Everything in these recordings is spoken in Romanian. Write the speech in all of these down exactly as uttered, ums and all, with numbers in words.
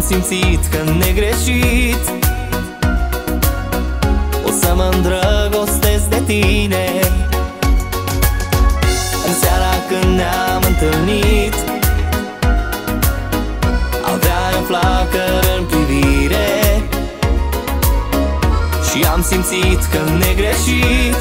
simțit că negreșit o să mă îndrăgostesc de tine. În seara când ne-am întâlnit, aveai o flacără în privire și am simțit că negreșit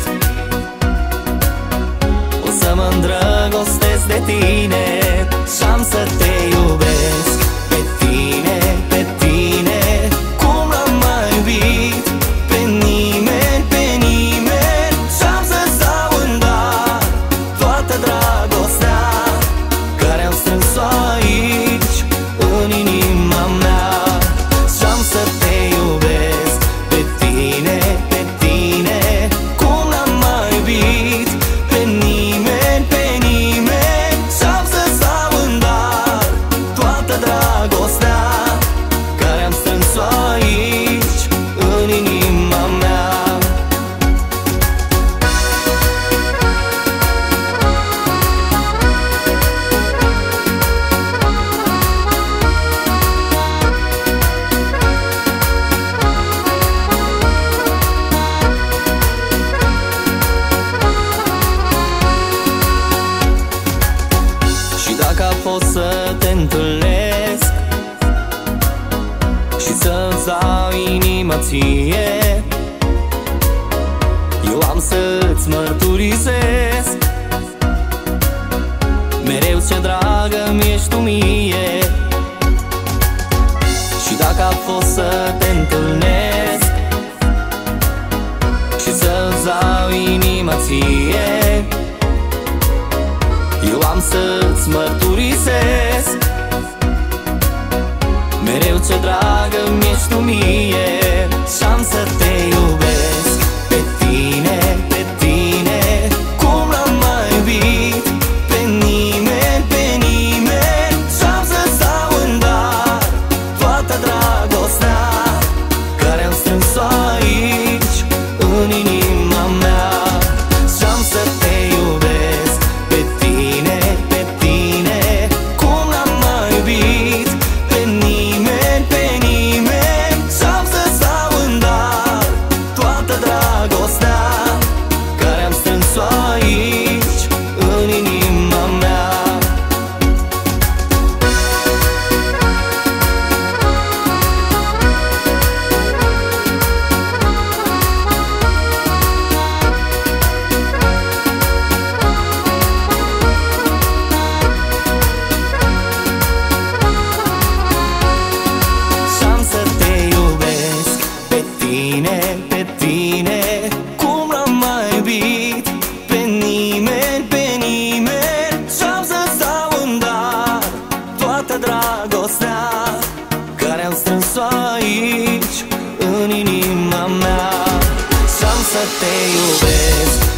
o să mă îndrăgostesc de tine și-am să te iubesc pe tine, pe tine, cum l-am mai iubit pe nimeni, pe nimeni. Și-am să-ți dau în dar toată dragostea care am strâns-o aici în inima mea. Și-am să te iubesc pe tine, pe tine, cum l-am mai iubit pe nimeni, pe nimeni. Și-am să-ți dau în dar toată dragostea care am strâns-o aici în inima mea. Și dacă a fost să te întâlnesc și să-ți dau inima ție, eu am să-ți mărturisesc mereu ce dragă mi-ești tu mie. Și dacă a fost să te întâlnesc și să-ți dau inima ție, eu am să-ți mărturisesc mereu ce dragă mi-ești tu mie. Și-am să te iubesc pe tine, pe tine, cum l-am mai iubit pe nimeni, pe nimeni. Și-am să-ți dau în dar toată dragostea care am strâns-o aici în inima mea. Și-am să te iubesc pe tine, pe tine, cum l-am mai iubit pe nimeni, pe nimeni. Și-am să-ți dau în dar toată dragostea care am strâns-o aici în inima mea. Și-am să te iubesc pe tine, pe tine, cum l-am mai iubit pe nimeni, pe nimeni. Și-am să-ți dau în dar toată dragostea care am strâns-o aici în inima mea. Și-am să te iubesc